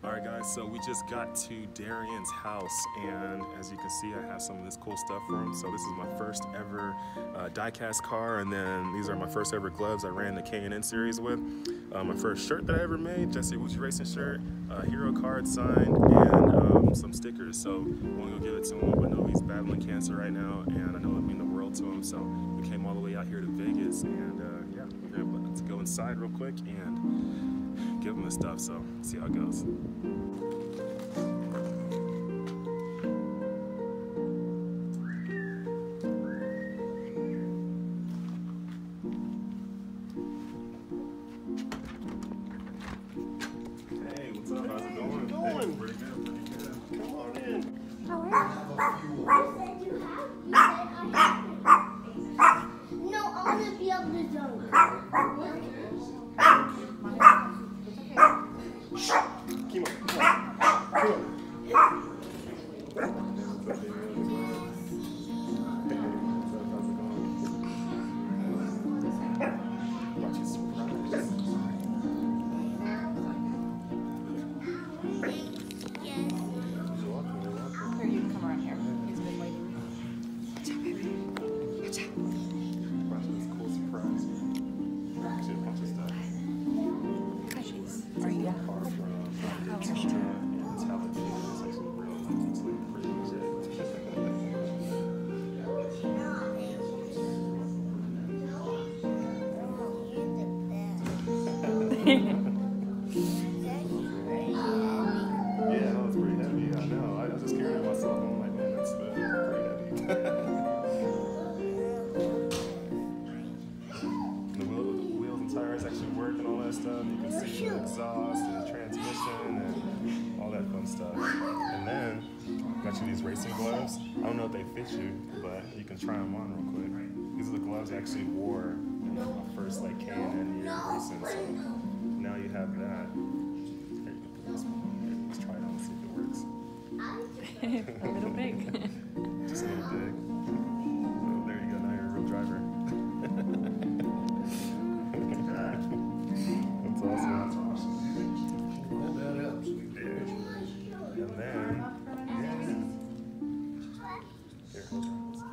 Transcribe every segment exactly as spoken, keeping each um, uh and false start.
Alright guys, so we just got to Darrian's house, and as you can see I have some of this cool stuff for him. So this is my first ever uh, die-cast car, and then these are my first ever gloves I ran the K and N series with. Uh, my first shirt that I ever made, just Iwuji racing shirt, uh, hero card signed, and um, some stickers. So I'm gonna go give it to him. I know he's battling cancer right now, and I know it means the world to him, so we came all the way out here to Vegas, and uh, yeah, we're gonna let's go inside real quick and give him the stuff, so see how it goes. Hey, what's up? How's it going? Going? Hey, pretty good, pretty good. Come on in. How are you? You said you have. You said I have. No, I want to be able to jump. Keep on. Come on. Watch you surprise. Here, you can come around here. He's been waiting. Watch out, baby. Watch out. Watch this cool surprise. Actually, a bunch of stuff. Are you? How is your shirt? It's how it is. It's actually real. It's like pretty legit. Yeah, no, it's pretty heavy. I know. I was just carrying it myself. I'm like, man, that's uh, pretty heavy. The wheel, the wheels and tires actually work and all that stuff. You can see the exhaust and the transmission and all that fun stuff. And then got you these racing gloves. I don't know if they fit you, but you can try them on real quick. These are the gloves I actually wore in my first like K and N year racing. So now you have that. Here, you can put this one on here. Let's try it on and see if it works. A little big. Just a little big. Oh, there you go. Now you're a real driver. That's awesome. That's awesome. That helps. Yeah. And then, yeah. Here, hold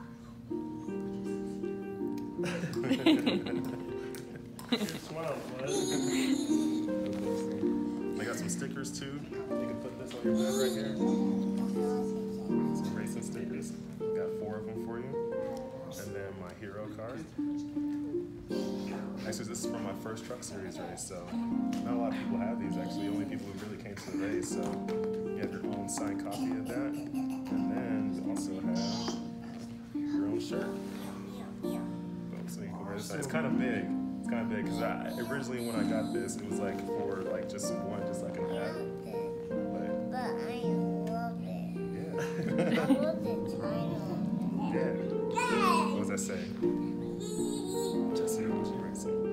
on. Smile, bud. I got some stickers too. You can put this on your bed right here. Some racing stickers. Got four of them for you. And then my hero card. Actually, this is from my first truck series race, so not a lot of people have these actually. Only people who really came to the race. So you have your own signed copy of that. And then you also have your own shirt. So you can wear this. It's kind of big. It's kind of big because I originally when I got this, it was like for like just one, just like an ad. But, But I love it. yeah. I love the title. Yeah. What does that say? Just Iwuji racing.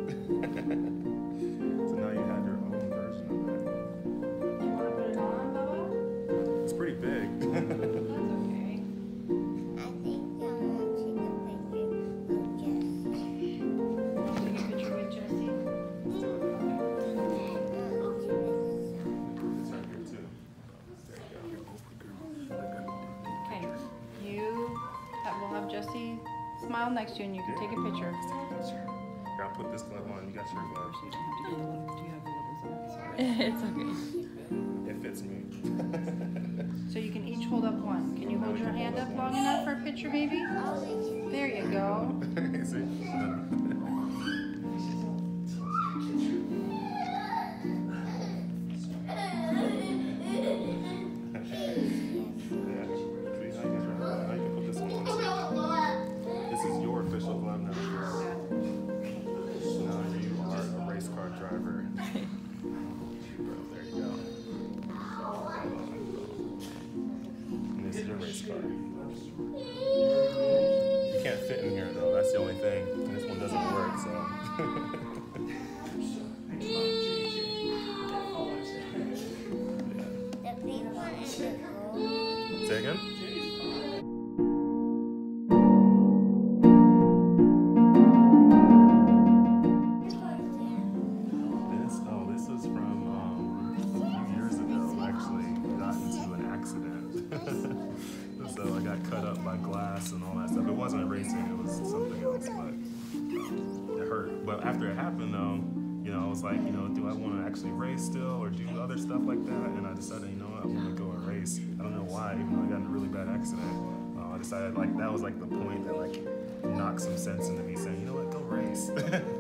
So now you have your own version of it. You want to put it on, Bubba? It's pretty big. That's okay. I think I'm going to take a picture of Jesse. Take a picture with Jesse. It's right here too. There you go. Okay. You have, we'll have Jesse smile next to you and you can take a picture. Here, I'll put this glove on. You got your glove. You don't have to get the glove. Do you have the glove? It's okay. It fits me. So you can each hold up one. Can you hold your hand up long enough for a picture, baby? There you go. See? This is your official glove now. Now you are a race car driver. There you go. And this is your race car. You can't fit in here though, that's the only thing. And this one doesn't work, so. The big one and the gold. Say again? glass and all that stuff. It wasn't racing, it was something else, but um, it hurt. But after it happened though, you know, I was like, you know, do I want to actually race still or do other stuff like that? And I decided, you know what, I want to go and race. I don't know why, even though I got in a really bad accident. Uh, I decided like that was like the point that like knocked some sense into me saying, you know what, go race.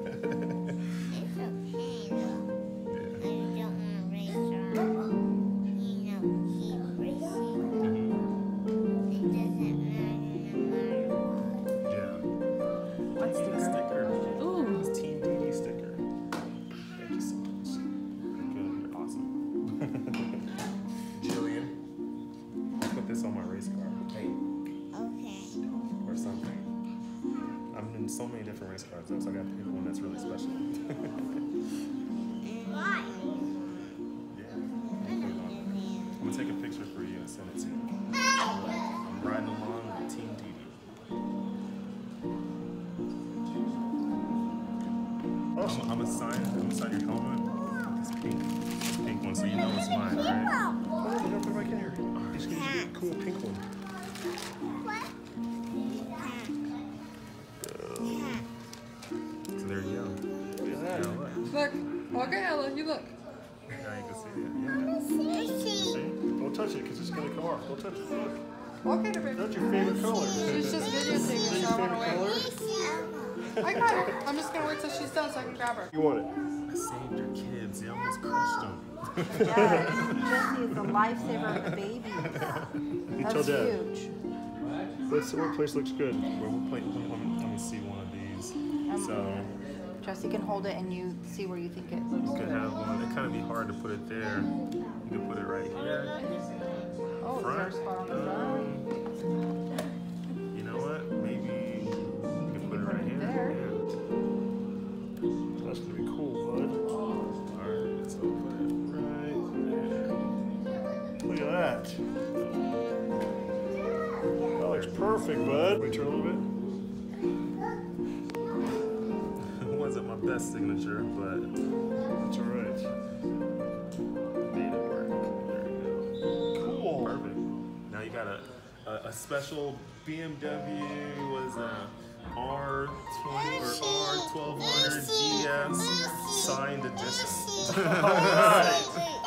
On my race car. Hey. Okay. Or something. I'm in so many different race cars though, so I got to pick one that's really special. Why? Yeah. I'm gonna take a picture for you and send it to you. I'm riding along with Team Didi. Awesome. I'm, I'm gonna sign. I'm gonna sign your helmet. It's pink. It's a pink one, so you know it's mine, right? Oh, you don't put it back in here. He's gonna get a cool pink one. So there you go. Look at that. Yeah, look. Look. Look at Ella. You look. Now you can see it. Yeah. See? Don't touch it because it's gonna come off. Don't touch it. Look. Look at her, baby. That's your favorite color. She's just videotaping, Is that so I your want to favorite wait. color? I got her. I'm just going to wait till she's done so I can grab her. You want it? I saved your kids. You almost crushed them. Yeah, Jesse is the lifesaver of the babies. You That's tell Dad. huge. Let's see what place looks good. Well, we'll play, let, me, let me see one of these. Um, So Jesse can hold it and you see where you think it looks you could good. have one. It kind of be hard to put it there. You could put it right here. Oh, is there a spot on the front? Um, you know what? Maybe you could put it right here. There. Yeah. That's gonna be cool, bud. Alright, so put it right there. Look at that. That looks perfect, bud. Wait, turn a little bit. It wasn't my best signature, but That's all right. made it work. There you go. Cool. Perfect. Now you got a, a, a special B M W, was a R twenty or R twelve hundred G S signed edition. All right.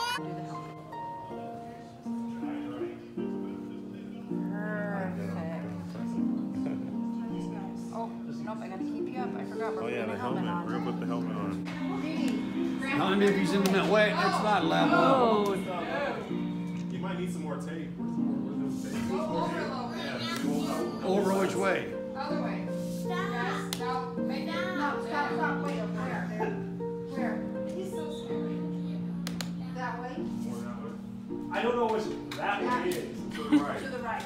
Oh, nope, I gotta keep you up. I forgot we're Oh yeah, putting the a helmet helmet. We're on. gonna put the helmet on. Not if he's in the way, it's not level. Oh, You might need some more tape. Over which way? other way. Yes, no, make it, no, stop, stop, wait, where, there, where? That way? I don't know what's that way is. To the right. To the right.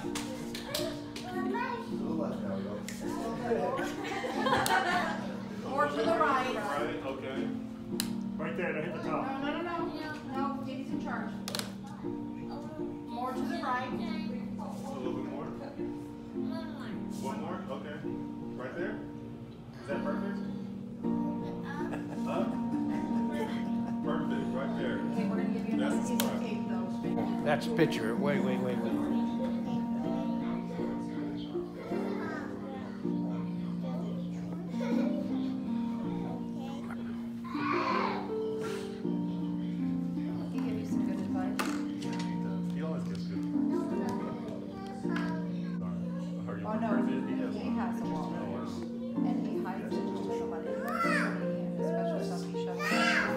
Or to the right. Right, okay. Right there, now hit the No, top. no, no, no, no, Davey's in charge. More to the right. A little bit more. One more? Okay. Right there? Is that perfect? Up? Perfect, right there. Okay, we're gonna give you another That's piece of fine. tape though. That's a picture. Wait, wait, wait, wait. He gave you some good advice. He always gives good advice. Are you Oh no, perfect? he, he has a wallet. And he hides it so nobody knows. The special stuff he shows.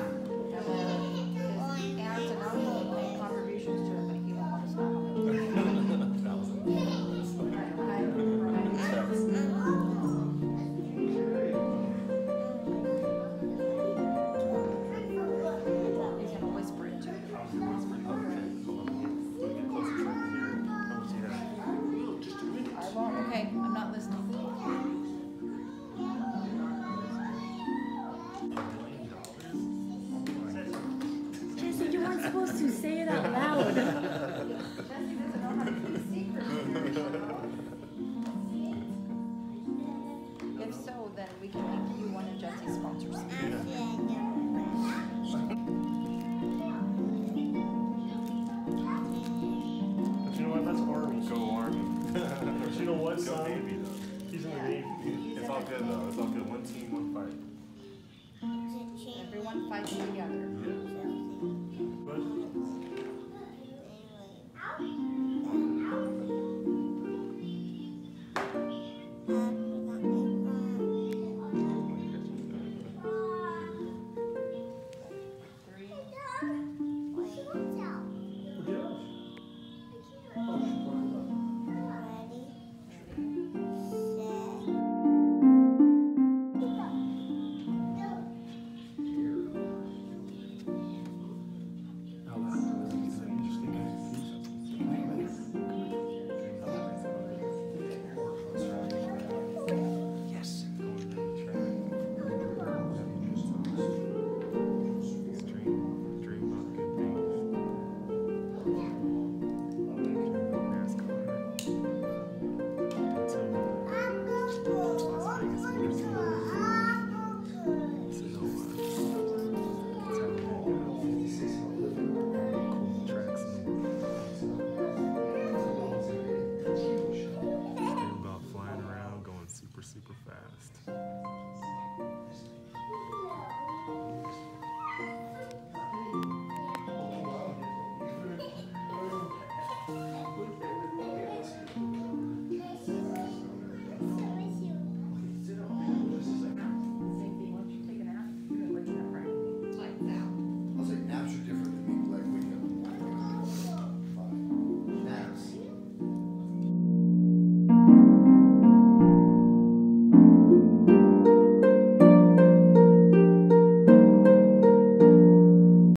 And then his aunts and uncles make contributions to it, but he won't let us know how much. But you know what, Go son? Navy, though. He's in the Navy. It's all good, though. It's all good. One team, one fight. Everyone fighting together. Yeah. But